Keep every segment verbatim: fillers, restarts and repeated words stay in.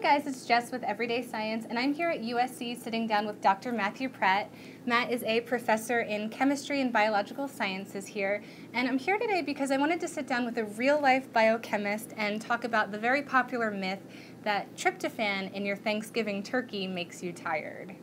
guys, it's Jess with Everyday Science, and I'm here at U S C sitting down with Doctor Matthew Pratt. Matt is a professor in chemistry and biological sciences here, and I'm here today because I wanted to sit down with a real-life biochemist and talk about the very popular myth that tryptophan in your Thanksgiving turkey makes you tired.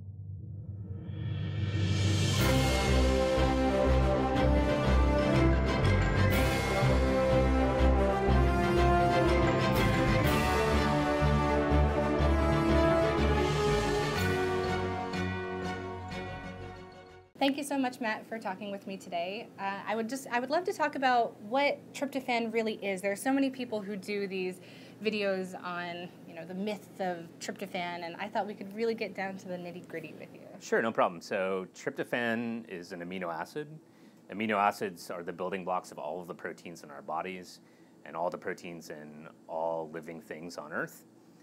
Thank you so much, Matt, for talking with me today. Uh, I would just, I would love to talk about what tryptophan really is. There are so many people who do these videos on, you know, the myth of tryptophan, and I thought we could really get down to the nitty-gritty with you. Sure, no problem. So tryptophan is an amino acid. Amino acids are the building blocks of all of the proteins in our bodies and all the proteins in all living things on Earth.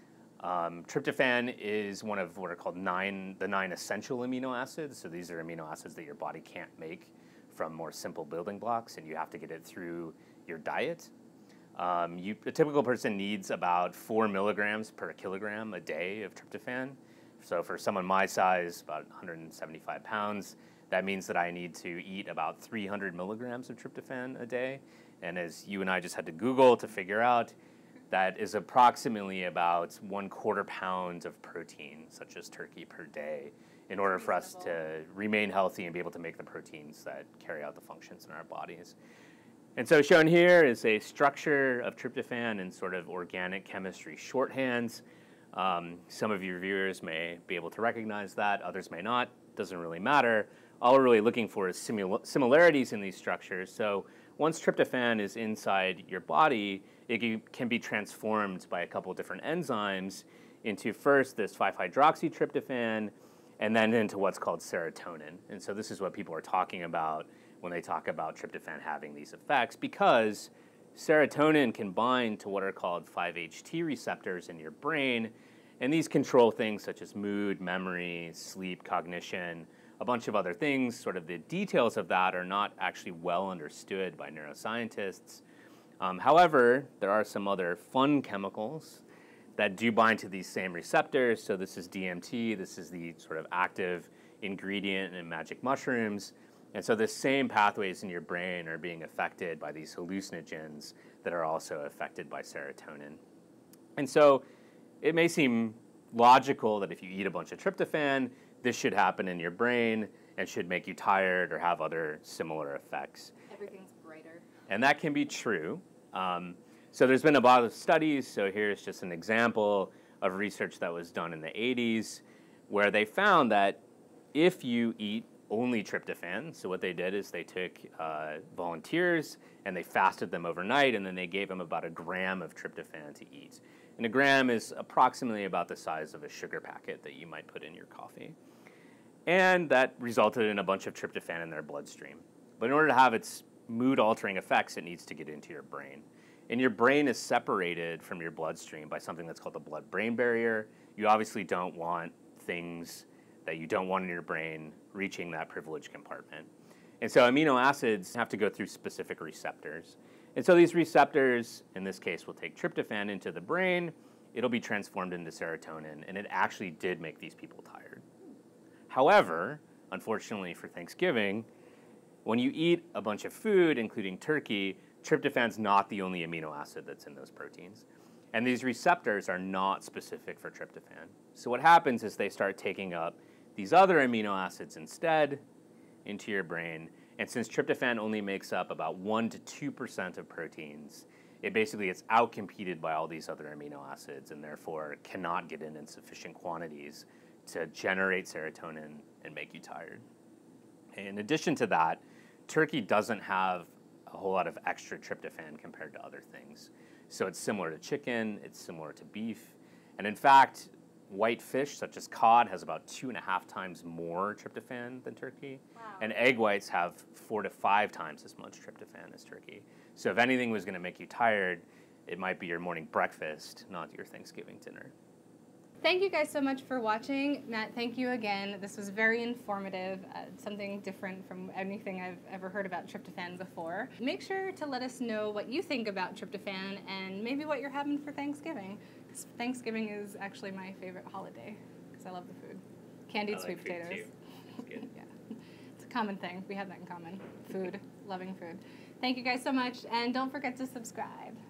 Um, tryptophan is one of what are called nine, the nine essential amino acids. So these are amino acids that your body can't make from more simple building blocks, and you have to get it through your diet. Um, you, a typical person needs about four milligrams per kilogram a day of tryptophan. So for someone my size, about one hundred seventy-five pounds, that means that I need to eat about three hundred milligrams of tryptophan a day. And as you and I just had to Google to figure out, that is approximately about one quarter pound of protein, such as turkey, per day, in order for us to remain healthy and be able to make the proteins that carry out the functions in our bodies. And so shown here is a structure of tryptophan in sort of organic chemistry shorthands. Um, some of your viewers may be able to recognize that, others may not. Doesn't really matter. All we're really looking for is simil similarities in these structures. So once tryptophan is inside your body, it can be transformed by a couple of different enzymes into first this five hydroxytryptophan and then into what's called serotonin. And so this is what people are talking about when they talk about tryptophan having these effects, because serotonin can bind to what are called five H T receptors in your brain, and these control things such as mood, memory, sleep, cognition, a bunch of other things. Sort of the details of that are not actually well understood by neuroscientists. Um, however, there are some other fun chemicals that do bind to these same receptors. So this is D M T. This is the sort of active ingredient in magic mushrooms. And so the same pathways in your brain are being affected by these hallucinogens that are also affected by serotonin. And so it may seem logical that if you eat a bunch of tryptophan, this should happen in your brain and should make you tired or have other similar effects. Everything's brighter. And that can be true. Um, so there's been a lot of studies. So here's just an example of research that was done in the eighties, where they found that if you eat only tryptophan, so what they did is they took uh, volunteers and they fasted them overnight, and then they gave them about a gram of tryptophan to eat. And a gram is approximately about the size of a sugar packet that you might put in your coffee. And that resulted in a bunch of tryptophan in their bloodstream. But in order to have its mood-altering effects, it needs to get into your brain. And your brain is separated from your bloodstream by something that's called the blood-brain barrier. You obviously don't want things that you don't want in your brain reaching that privileged compartment. And so amino acids have to go through specific receptors. And so these receptors, in this case, will take tryptophan into the brain. It'll be transformed into serotonin, and it actually did make these people tired. However, unfortunately for Thanksgiving, when you eat a bunch of food, including turkey, tryptophan's not the only amino acid that's in those proteins. And these receptors are not specific for tryptophan. So what happens is they start taking up these other amino acids instead into your brain. And since tryptophan only makes up about one to two percent of proteins, it basically gets outcompeted by all these other amino acids and therefore cannot get in in sufficient quantities to generate serotonin and make you tired. In addition to that, turkey doesn't have a whole lot of extra tryptophan compared to other things. So it's similar to chicken, it's similar to beef, and in fact, white fish such as cod has about two and a half times more tryptophan than turkey. Wow. And egg whites have four to five times as much tryptophan as turkey. So if anything was gonna make you tired, it might be your morning breakfast, not your Thanksgiving dinner. Thank you guys so much for watching. Matt, thank you again. This was very informative, uh, something different from anything I've ever heard about tryptophan before. Make sure to let us know what you think about tryptophan and maybe what you're having for Thanksgiving. Thanksgiving is actually my favorite holiday because I love the food. Candied I sweet like food potatoes. too. It's good. Yeah, it's a common thing. We have that in common. Food, loving food. Thank you guys so much, and don't forget to subscribe.